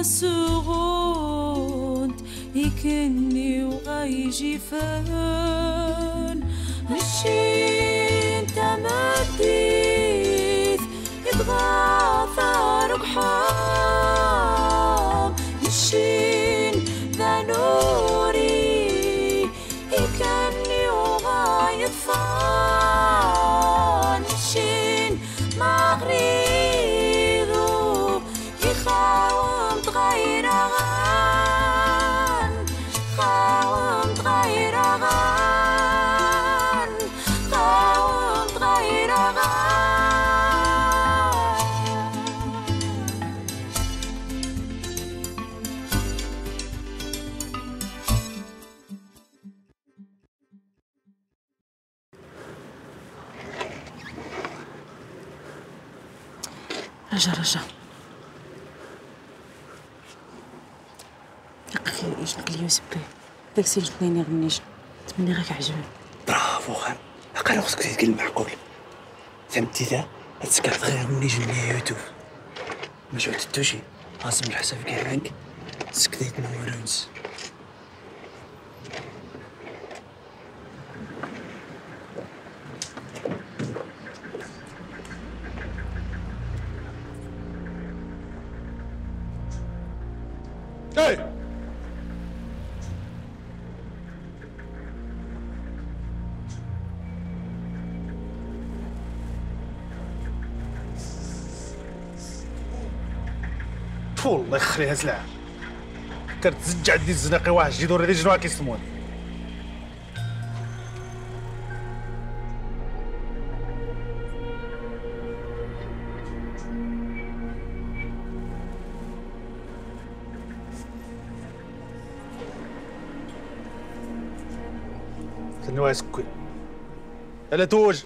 سغوند يكني وغيجي فان نشين تمديث يتغاثر قحام نشين ذا نوري يكني وغايد فان نشين مغريدو يخاوم تغير غان خاوم تغير غان خاوم تغير غان رجا لقاك يجنك اليوم سبيه داك السيد الثاني غنيجا تمني غاك عجبني. برافو خان عقل خصك تقول المعقول فهمتي ذا تسكرت غير ملي جاني يوتيوب ما جاو تتوشي عاصم الحساب كيفك سكتيت نورونس ايه الله يخليها سلعة كتزج عندي الزناقي واحد جيدو راه جنوا كيسمون تنوا يسكوي الا توج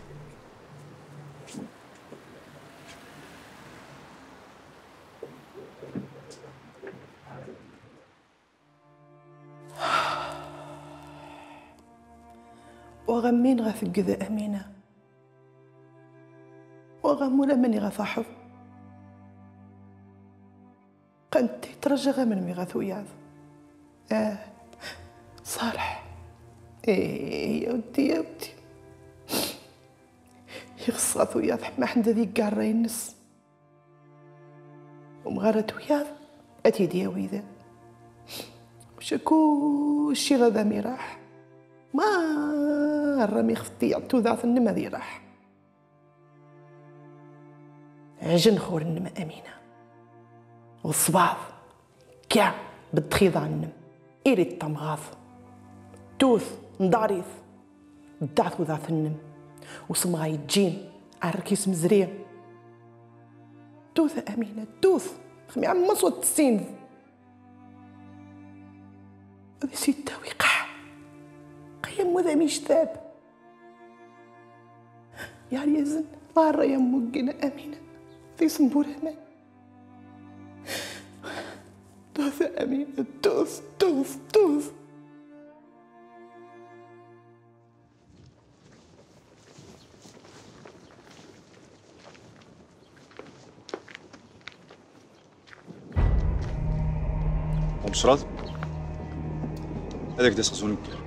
وغمين غثقذ أمينة وغمولا مني غفحظ قنتي ترجى من ميغاثو ياض صالح يا ودي يا ودي يغصاثو ياض حما حنا ذيك قارة ينس ومغارتو ياض أتيدي يا ويذا مشا كلشي غدا مي راح ما الرمي خفتي عطو ذات النما ذي راح عجن خور النما أمينة والصباط كاع بالتخيض عن النم إيري الطمغاض توث نداريث دعثو ذات النم وسمغا يتجين عركيس مزرية توث أمينة توث خمي عم مصوت السين هذي ستة وقع قيم وذا ميش ثاب يا يزن طار يا مقنا أمينة في صنبورة ما توث أمينة توث توث توث ومشرات هذاك داس خصو نكر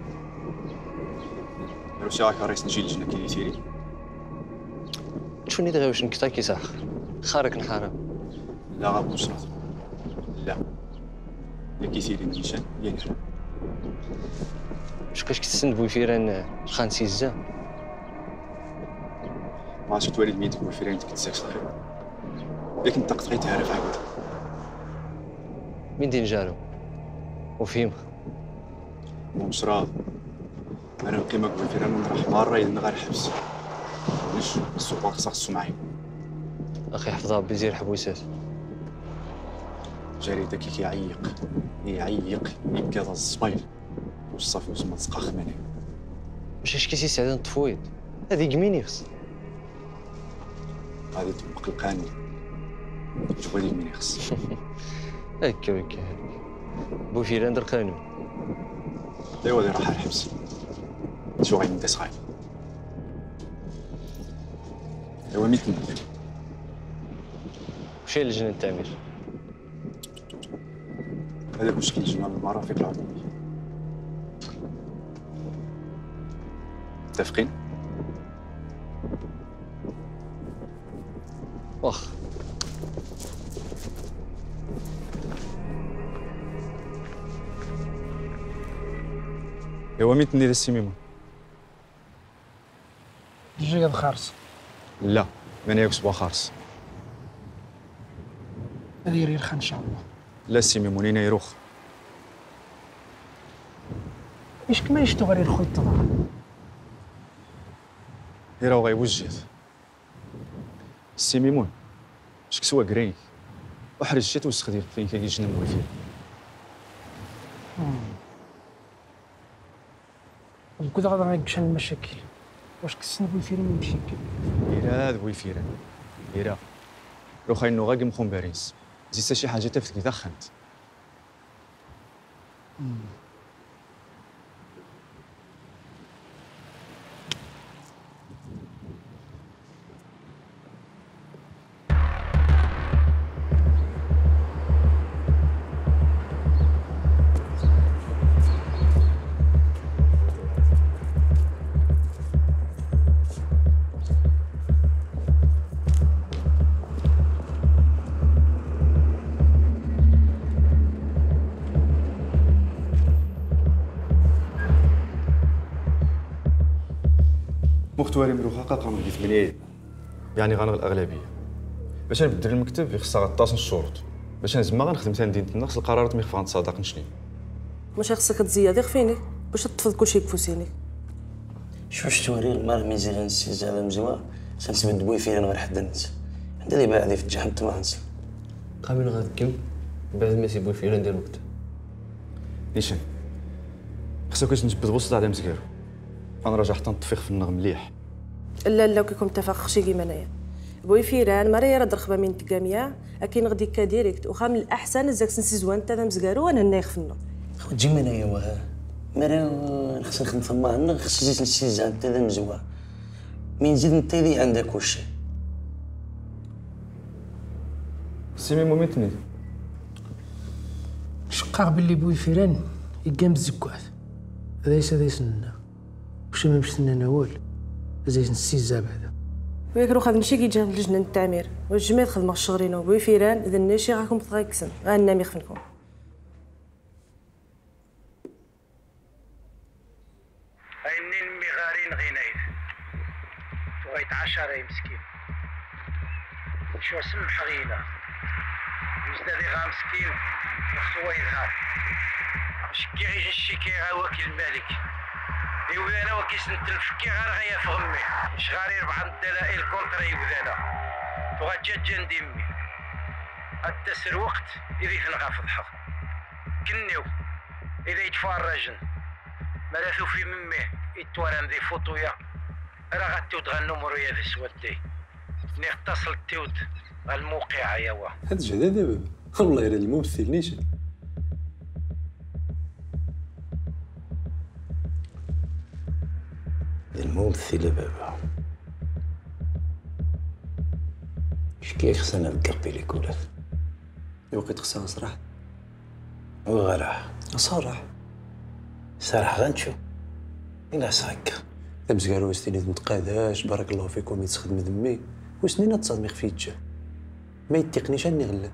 لو ساعة رئيس نجي لجنة كي يسيري شوني دغيا واش نكتا كيساخ خارك نحارب لا غاب مشرات لا اللي كيسيري نيشان ينجح واش كاش كتسند بويفيران خان سيزا ما عرفتش توالي ميتك بويفيران تكتساك صغير ياك انت قطعي تعرف عبد من دين جارو وفيم ومشرات انا نقيمك بويفيران ونروح مرة يلنا غير الحبس ليش السوق خصو معايا اخي حفظها بزير حبوسات جاري داك كيعيق يبكي هذا الصبيل والصافي وسما تسقى خماني واش اش كيسي سعدان الطفويض هذه قميني خص غادي تطبق القانون شوف هذيك منين خص هكا بوفيران در قانون ايوا اللي راح الحبس شو غيمدي صغير ايوا ميت نبدا وشي لجنة التعمير هذا باش كيجينا من المرافق العموميه. متفقين؟ واخ. ايوا مين تندير السي ميمون؟ الجياد خارص. لا ماني يكسبوا خارص. هذه ريرخا ان شاء الله. لا السي ميمون هنا يروخ. ايش كما يشتو غير الخوت طبعا. راهو غيوجد. السي ميمون اش كسوا كريك وحرج شات وسخ ديال فين كيجنم ويفير. وكذا غادي غيكشن المشاكل. واش كسنبو يفيرو من المشاكل؟ إيراد بويفيران إيرا لو خاينو غاكي مخون باريس زيد شي حاجة تفتك إذا خانت. مختاري مروخا قاقا من 8 يعني غنغ الاغلبيه باش نبدل المكتب خصها غطاس الشروط باش نزعما غنخدم ثاني دينة النقص القرارات ما يخفى نتصادق نشني واش خصك تزيد يخفيني باش تطفض كلشي كفوسيني. شوف توري المار ميزي غنسيز على مزوار سنسبد بوي فينا غير حد الناس عندها اللي باعدي في الجحم تمانس قابل غادكم بعد ما يسيبوا فينا ندير وقت نيشان خصك نجبد وسط على مزكارو انا راجع حتى نطفيخ في النغم مليح. لا كيكون متفق شي كيما انايا بوي فيران مريا راه رخبه من تكاميا اكين غدي كديريكت وخا من الاحسن زاك سنسيزوان تا مزكارو وانا هنا يخفنا خو تجي من انايا وها مرا خصني نخدم فما عندنا خص نزيد نسيز عند تا مزوار من نزيد نتيدي عندك وشي سي ميمو ميتني شقاق باللي بوي فيران يقام الزكوات هذا يسننا واش ما مشتنا نوال زي نسيزا بعدا وياك روح هذا ماشي كيجي من لجنه التعمير والجميع خدمه الشغرين وبوي فيران اذا ناشي راكم تغيكسن غنام يخفنكم هاينين مغارين غينايد وغيتعشى راهي مسكين شو سمح غينا يزدادي غا مسكين وخصو يظهر باش كيعيش الشيكي غا وكيل الملك يوذانا وكيسنتلف كي غير غيا في غمي مش غير يربح الدلائل كونترا يوذانا وغتجا نديمي التسر وقت إذا يتنغى في الحق كنيو إذا يتفرجن مراثو في مميه يتوارن ذي فوتويا راه غتيود غنمرويا في سواتي ني اتصل تيود الموقعة يوا هاد الجهد دابا والله غير الممثل نيشان الممثلة بابا شكي خصنا نذكر بيليكولات الوقت خصها صراحة وغرح صراحة غنشوف إلا هكا تمزكارو وستيني متقاداش بارك الله فيكم يتخدم ذمي وسنين تصادمي خفيتجا ما يتقنيش اني غلا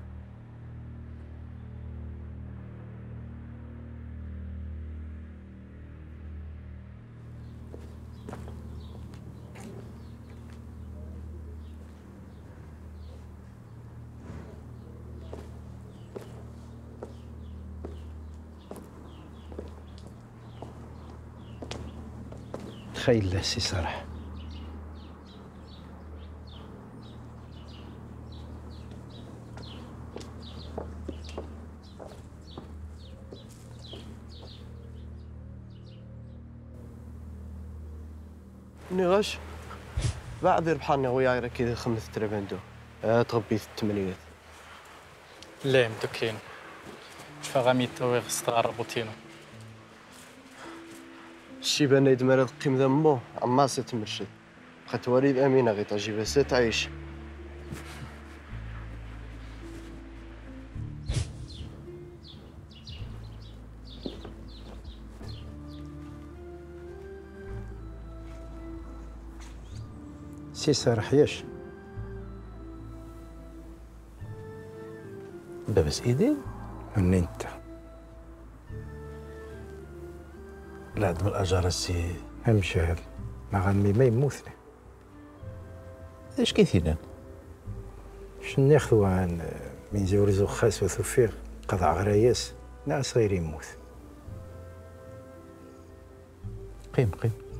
تخيل له سي صالح نغش بعد ربحاني وياي راه كذا خمس تربندو تغبي في الثمانينات لا مدكين شفا غامي توي خصها ربوتينو الشيبان يدمر القيم ذمو عما ستمرشد بقات وليد امينه غير تجيب تعيش سي صالح ياش بابا سيدي منين انت لا عندهم الاجار السي امشي هذا ما غنمي ما يموتني اش كيثينا شنو ناخذو عن من زورزو خاص وثوفير قضاء غراياس ناس غير يموت قيم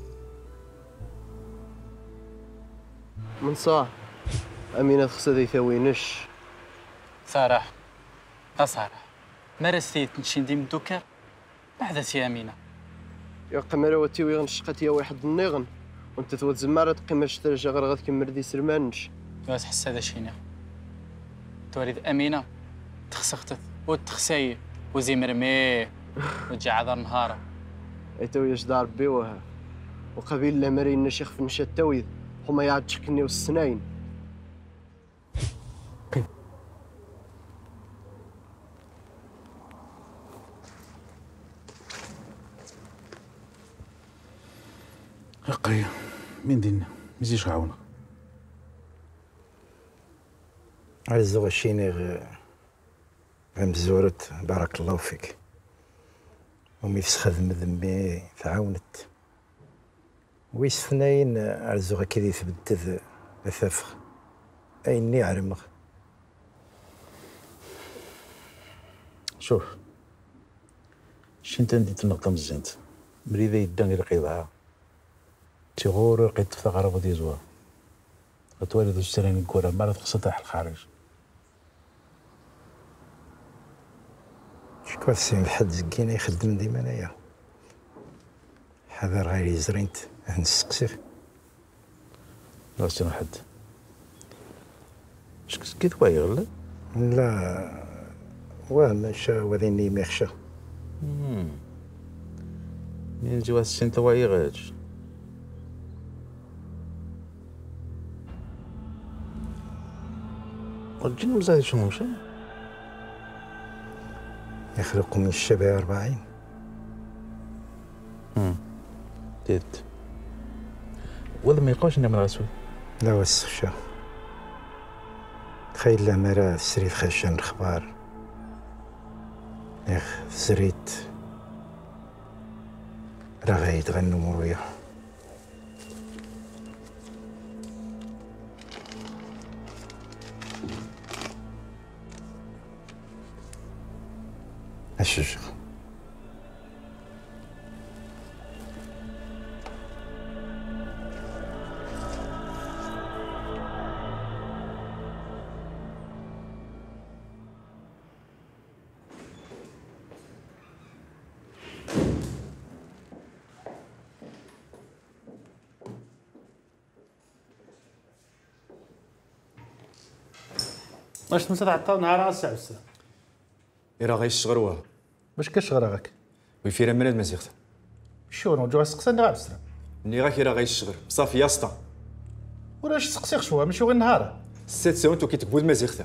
من صاح أمينة خصها ذي ثوينش صراحة صراحة ما رستيت نشين ديم الدكر بعد سي أمينة يا قمرة وتيوي غنشقات يا واحد النيغن وانت ثوت زمارة قيمة شترجا غير غاد كمر دي سرمانش واس حس هذا شيني توريد أمينة تخسختت وتخساي وزي مرمي وتجي عذر نهارة ايتو ياش دار بيوها وقبيل لا مرين نشيخ في نشا التويد هما يعد شكني والسنين قريه من دينا مزيش عاونك على الزوغ الشيني غمزورت بارك الله فيك ومي تخدم ذمي تعاونت ويس ثنين على الزوغ كذي تبدد الثفخ أيني عرمغ شوف شنت نديت النقطة مزيانت مريضة يدان غير قيضها تيغور قيد تفغر دي زوا غتوالد السرين الكورة ما تخصها تاع الخارج شكون السين الحد زكينا يخدم ديما انايا حذر غير يزرينت نسقسف لا سين حد اش كيت وايغ لا لا ومشى وذيني مخشى من جوا السين توايغ الجن مزايد شنو مشى يخلق من الشبه 40 ديت ولا ما يقاوش نعمل راسو لا وسخشا تخيل لا مرا سريت خشن الخبار ياخ سريت راه غيتغنوا مرويه الشجر واش تنسى تعطاو نهار الساعة 9 راه غيشتغل واه باش كشغل راك ويفير مراد مزيغت شنو جوا سقساني غير بسرعه ني غاك راه غيشتغل صافي يا سطا ولاش تسقسيك شويه ماشي غير النهار 6 ساعات وكيتقبل مزيغت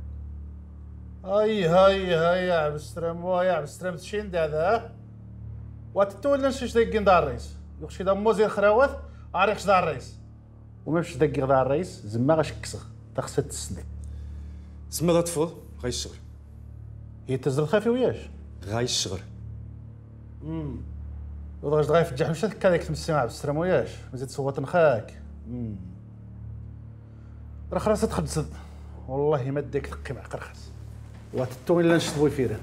هاي يا عبد السلام يا عبد السلام تشين هذا وتتولى شي داكين دار الرئيس يخشي دا موزير خراوات عارفش دار الرئيس وماش داكي دار الرئيس زعما غاشكسغ تا خصها تسني زعما دا تفوض غيشتغل هي تزرد خافي وياش غيشتغل وضغش دغاي في الجحش هكا تمسي مع عبد السلام وياش مازال تصوت نخاك راه خلاص تخدس والله ما داك تقي مع قرخص واتتو الا نشطبو فيران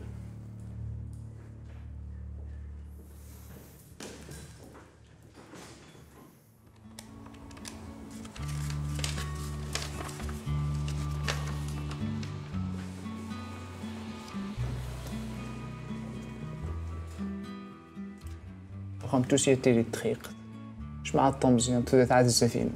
رقم توسيتي لي الدقيق اش مع الطمزيان تبدا تعاد السفينة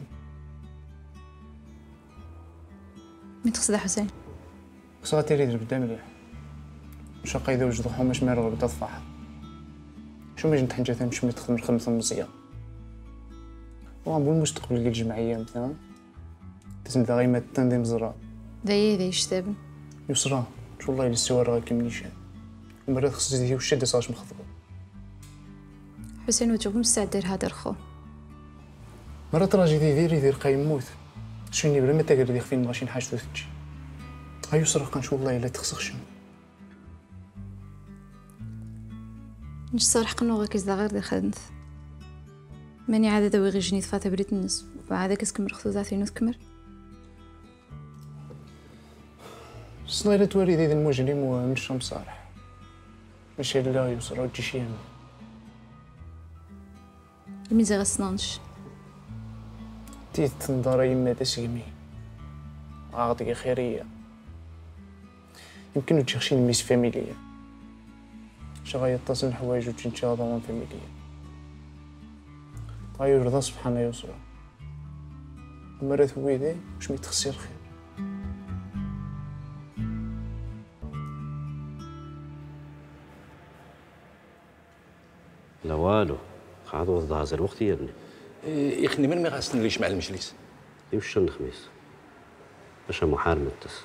مين تقصد حسين؟ خصها تيري بدا مليح مش قايدة وجد حوماش ما رغب تطفح شو ما جنت حنجة مش متخدم الخدمة مزيان وغنبو المستقبل ديال الجمعية مثلا لازم دا غيما التنظيم زرا دايي ذا يشتابن يسرا شو الله يلسوار غا كيما نيشان ومرات خص تزيدي وشادة صاش مخضبو حسين وجوب مستعد دير هذا الخو مرات راجي يدير قايم موت شيني بلا ما تاكر ديك فين ماشي نحاجتو تجي هاي يسرق نشوف والله الا تخسخش نش صراحة قنوغا كيزدا غير ديال خدمت ماني عادة داوي غير جنيد فاتا بريت الناس وعادة كسكمر خصوصاتي تكمر صنايرة توالي ذي المجرم ومش مصالح ماشي لا يسرى وتجي شي الميزة غسنانش تيت تنظر يما تسقمي عاطية خيرية يمكن تجي شي ميس فاميلية شغاية تصل الحوايج وتنشا ضمان فاميلية طاير رضا سبحان يسرى مرات ويدي واش ميتخسي الخير لا والو قعدوا هذا الوقت يا ابني يخني من ما غاستنليش مع المجلس يمشي الخميس باش محارم التس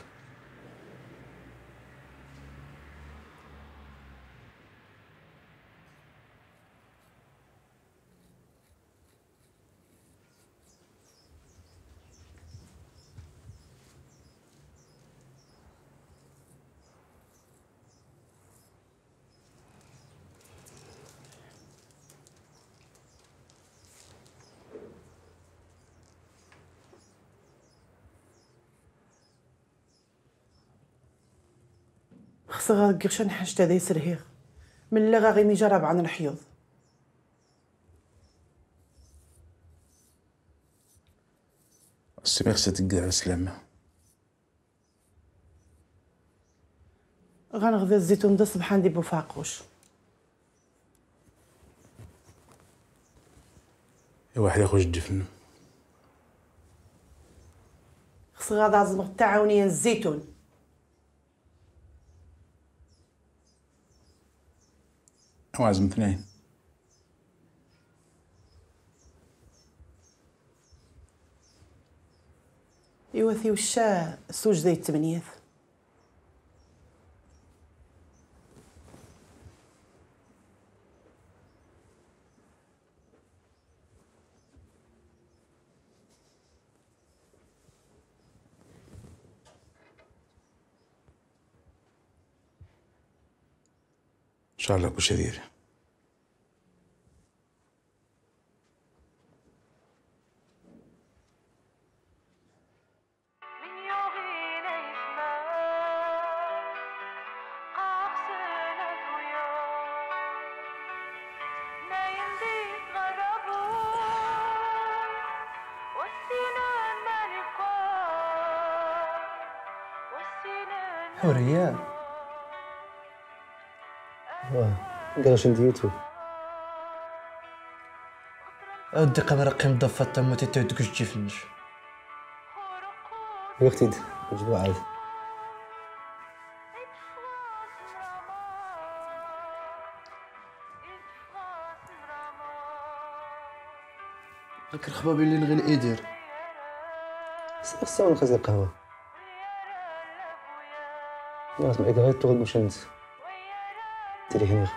خصها قرشان حاجة هذا يسرهيغ من لا غير يجرب عن الحيوض السميخ ستقع على السلامة غنغذي الزيتون ده صبحان دي بوفاقوش واحد ياخذ الدفن خصها هذا عزم التعاونية الزيتون وعزم اثنين يوثي وشا سوج زي التمنيات ان شاء الله كل شيء دير حورية قالش ندي يوتيوب أودي قمر قيم ضفة تموتي تودكش تجيفنش وقتي جبو عاد هاك الخبابي اللي نغي الإيدير ساون خزي القهوة ناس ما إذا تغلب مش أنت تري هنا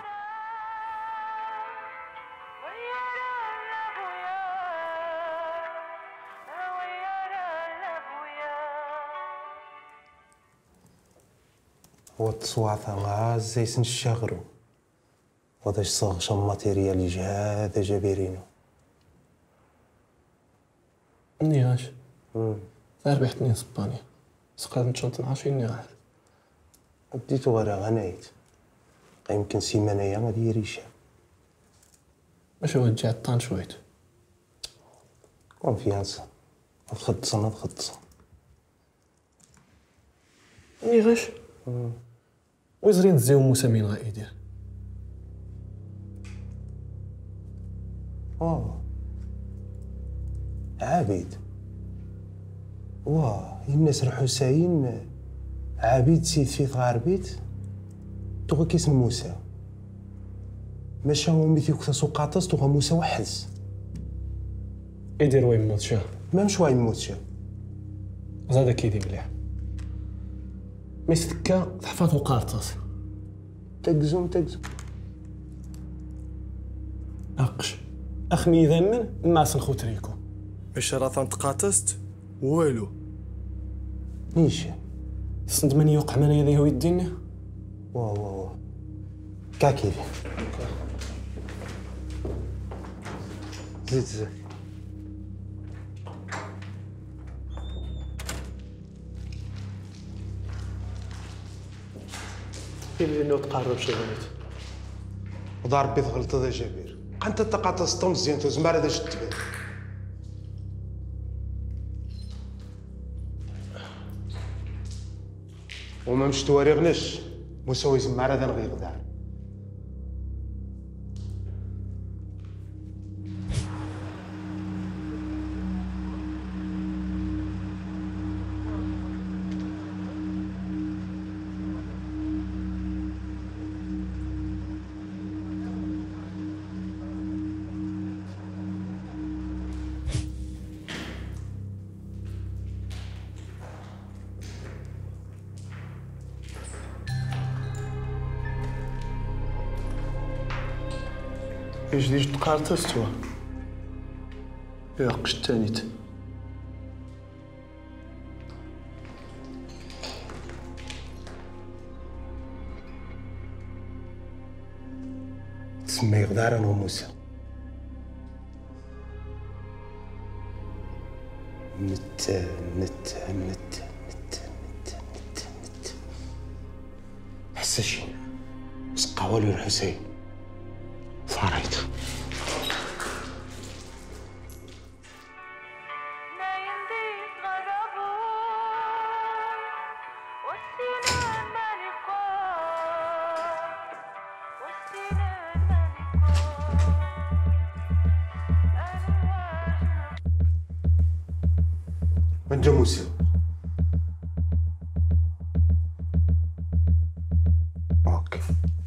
هو التصوات غاز زي سن الشغرو وهذا صاغ شم ماتيريال جهاد جابرينو نيغاش ربحتني اسبانيا سقات نشنط 10 نيغاش بديتو غير غنايت يمكن سيمانية غادي يريشها باش هو تجي عطان شويت كونفيانس تخدصنا نيغاش وزرين تزيو مسامين غايدير عبيد الناس الحسين عبيد سيد فيث غاربيت توغا كيسم موسى ماشا هو ميثي كتا سوقاطس توغا موسى وحز يدير وين موت شا ما مش وين موت شا زاد كيدي مليح ميستكا تحفظ وقارطس تقزم اقش اخني ذمن ما سنخو تريكو باش راه تقاتست والو نيشان سنت من يوقع من يديه ويديني واو كاع كيفي زيد اللي انه تقرب شي بنات وضع ربي تغلط هذا جبير انت تقاطع سطو مزيان تزمر هذا شد تبان وما مش تواريغناش مسوي زمار هذا نغير دار ايش ديج تقارت استوى يا قشتانيت تسمى غدار انا وموسى نت حساشين سقاولي الحسين صاريت من جا موسى اوكي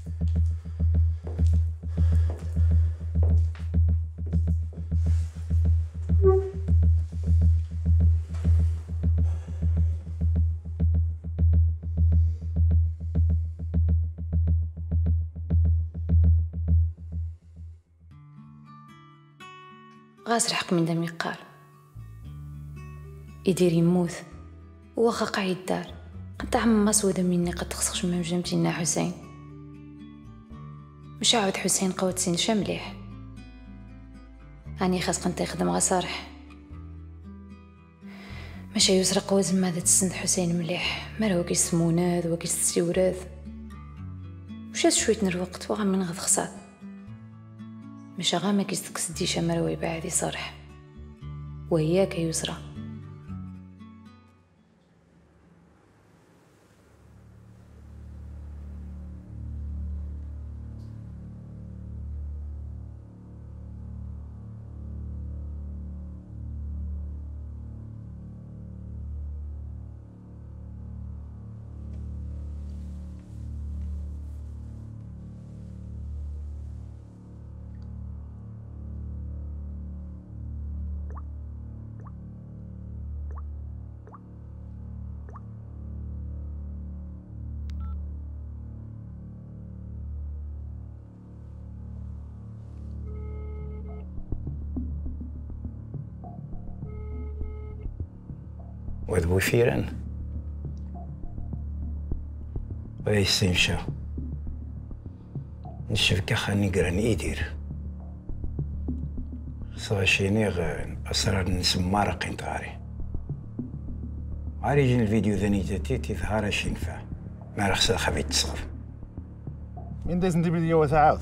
غاس الحق من دم يقار يدير يموت وخا قاعد الدار قد عم مسودة مني قد تخسخش من جمتنا حسين مش عاود حسين قوت سين شمليح اني خاص قنت يخدم غا صارح ماشي يسرق وزن ماذا تسند حسين مليح مرا وكي سموناد وكي ستيوراد وشات شوية الوقت وغا من غد خصاد مش غا ما كيستكس ديشا مرا ويبعدي صارح وهياك يسرى وذبو فيران ويستنشا الشبكة خاني قران يدير صغشيني أسرار نسمى رقين تغاري عارجين الفيديو ذاني تاتي ظهر شينفع ما رخص خبيت تصغر من داز ندير فيديو وتعاود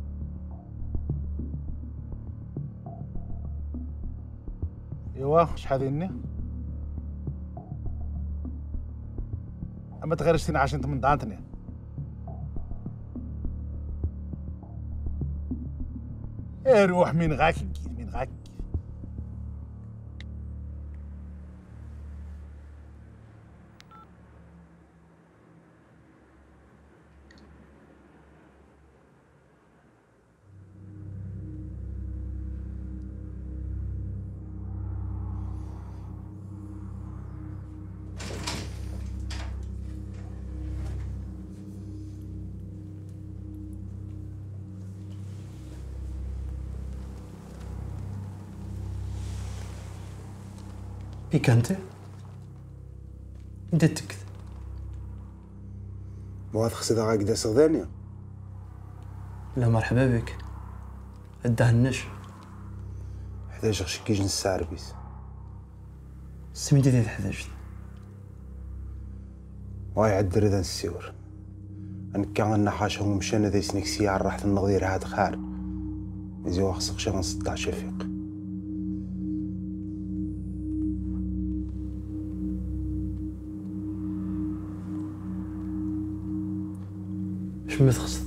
ايوا شحال ديالني اما تغيرشتيني عشان من ضعنتني روح من غاك من غاك بيك انت تكذب مواد خسيدة غاكدا صغدانيا. لا مرحبا بك الدهنش 11 شكيج نص عربيس سميتي ديال 11 واي عدر ذا السيور كان النحاش هم مشانا ذي سنكسي على راحة النغدير هاد خار يزي واخصق شغل 16 شفيق شمت خصت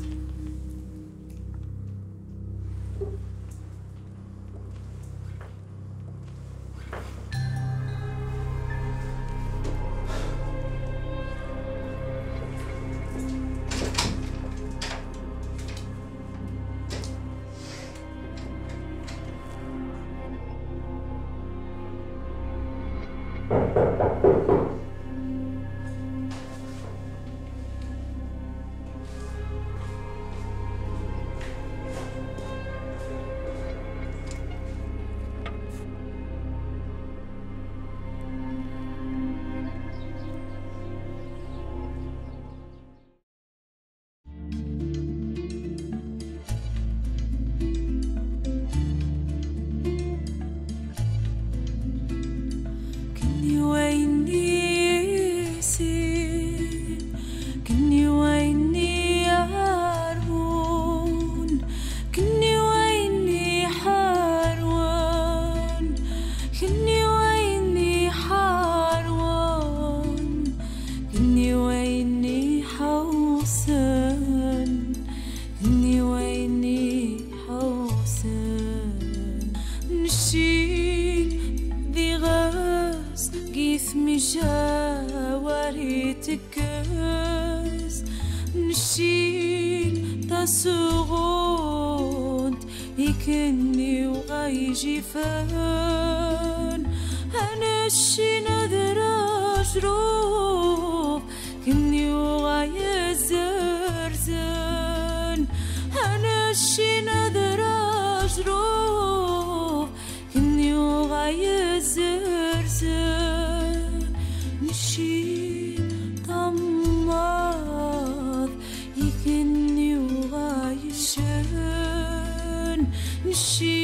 she